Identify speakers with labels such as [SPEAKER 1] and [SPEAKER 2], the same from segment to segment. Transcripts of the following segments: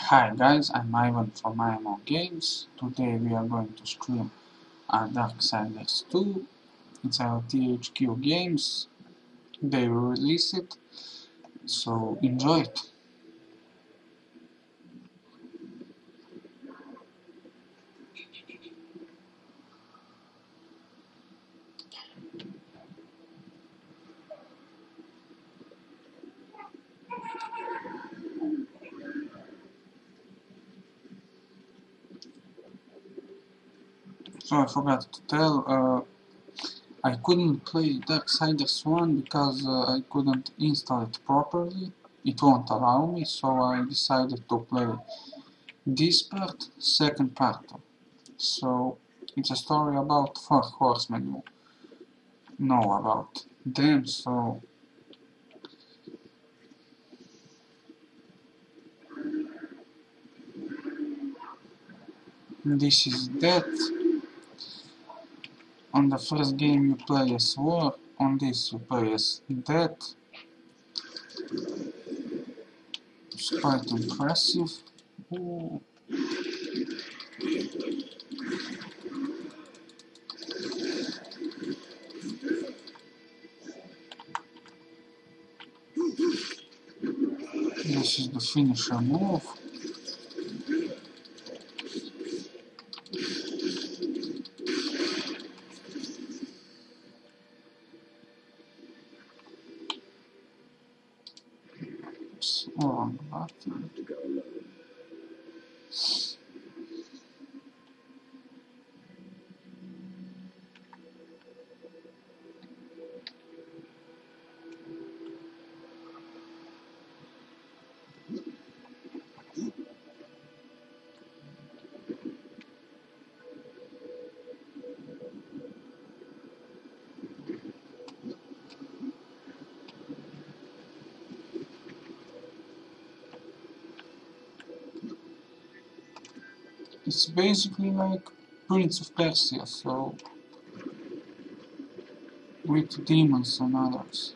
[SPEAKER 1] Hi guys, I'm Ivan from IMO Games. Today we are going to stream Darksiders 2. It's our THQ Games. They will release it, so enjoy it. So I forgot to tell, I couldn't play Darksiders 1 because I couldn't install it properly. It won't allow me, so I decided to play this part, second part. So it's a story about four horsemen. You know about them, so this is that. On the first game you play as War, on this you play as Dead. It's quite impressive. Ooh. This is the finisher move. Oops, wrong button. It's basically like Prince of Persia, so with demons and others.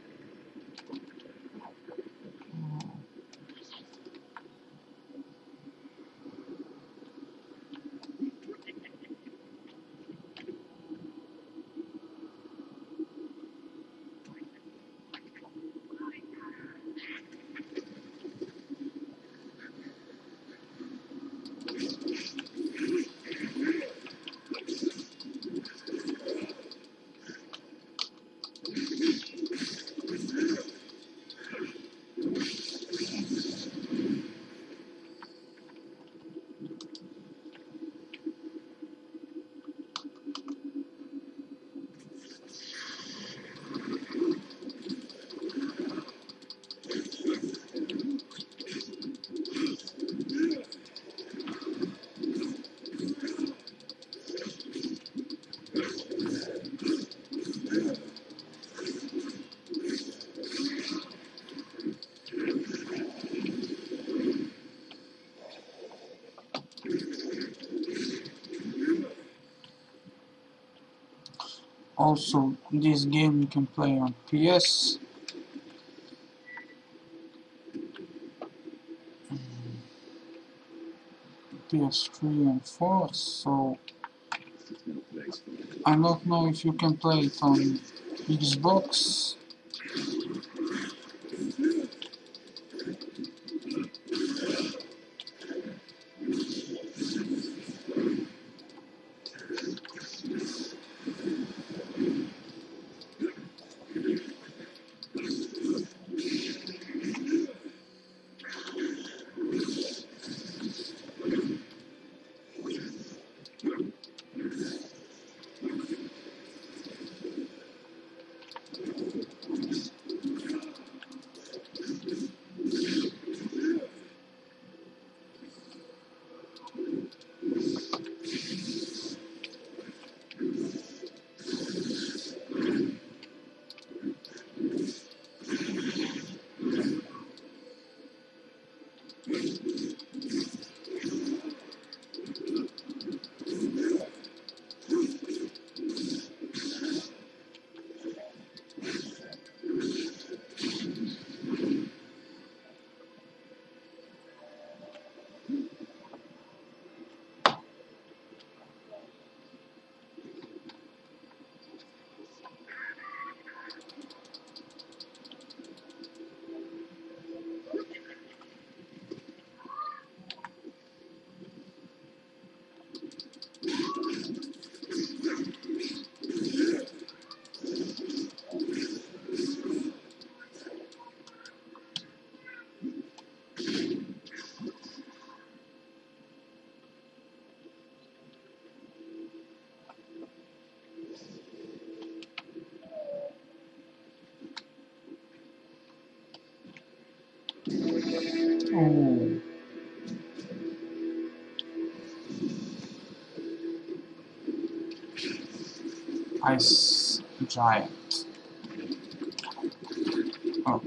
[SPEAKER 1] Also, this game you can play on PS, PS3 and 4, so I don't know if you can play it on Xbox. Oh, ice giant. Oh.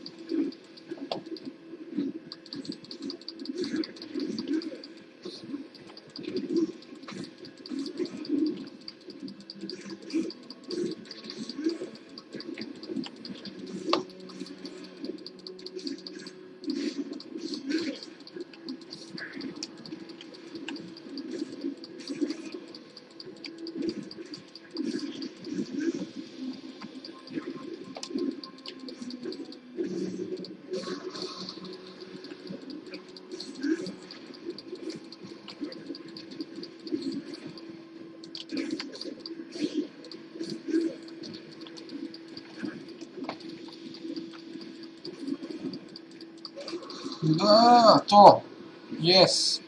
[SPEAKER 1] Ah, top. Yes.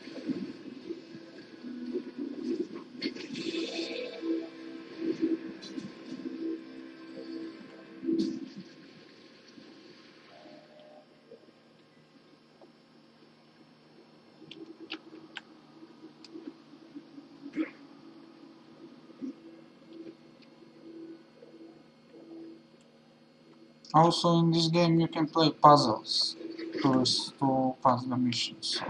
[SPEAKER 1] Also in this game you can play puzzles to pass the missions.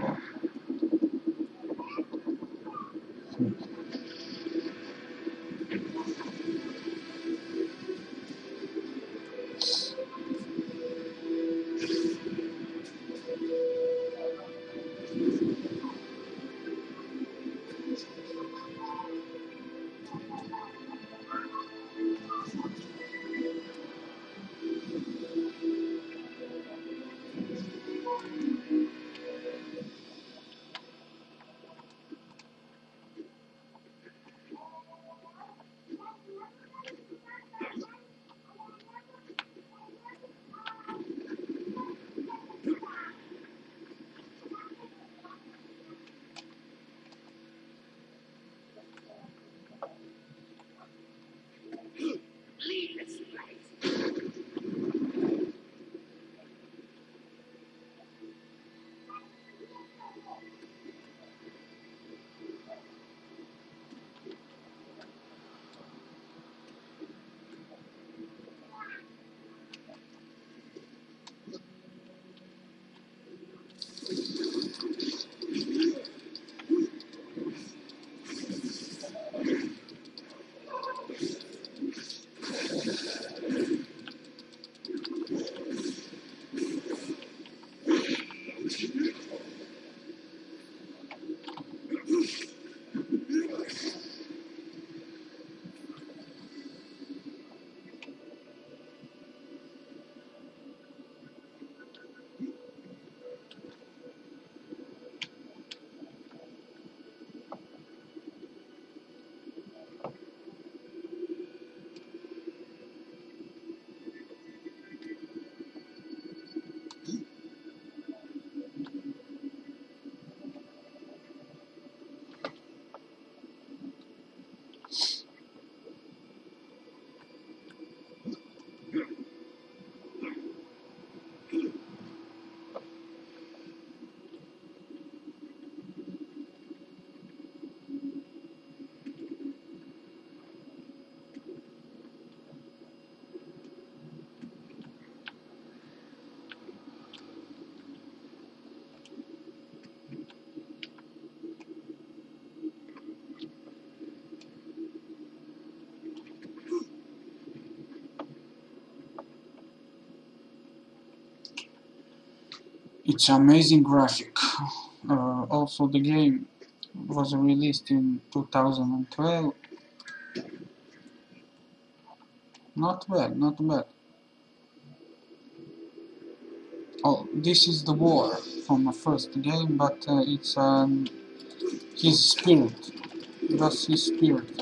[SPEAKER 1] It's amazing graphic. Also the game was released in 2012. Not bad, not bad. Oh, this is the war from the first game, but it's his spirit. Just his spirit.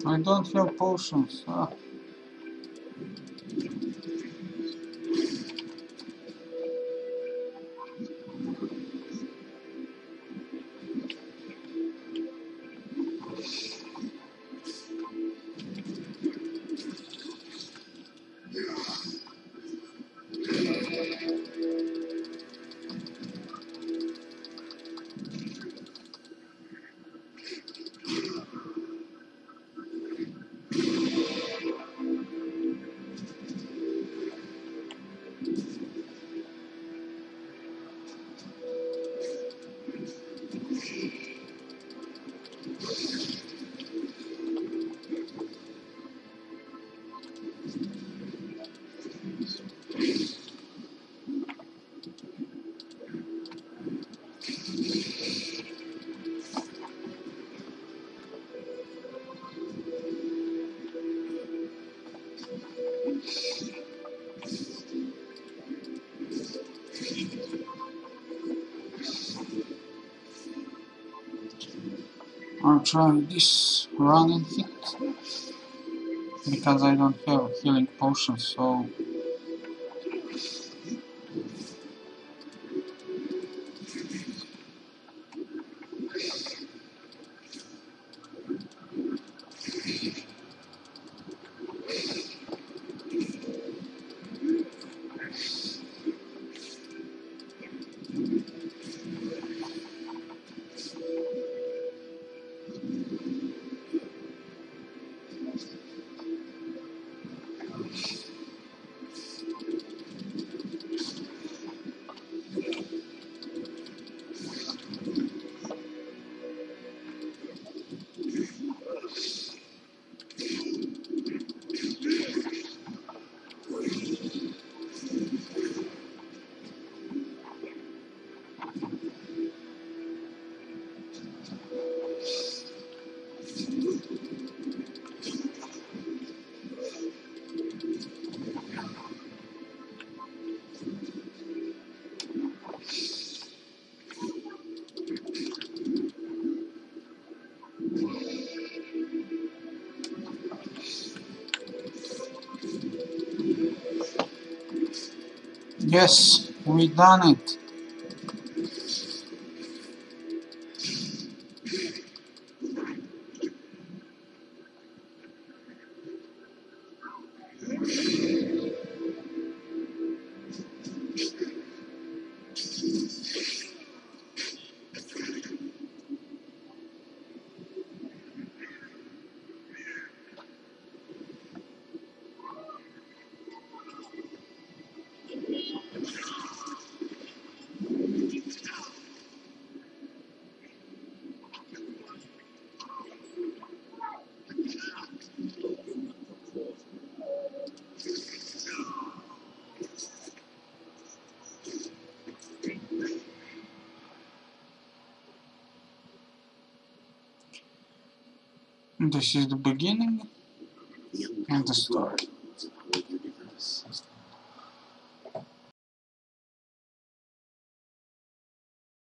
[SPEAKER 1] I don't have potions. I'll try this running hit because I don't have healing potions, so yes, we done it. This is the beginning and the story.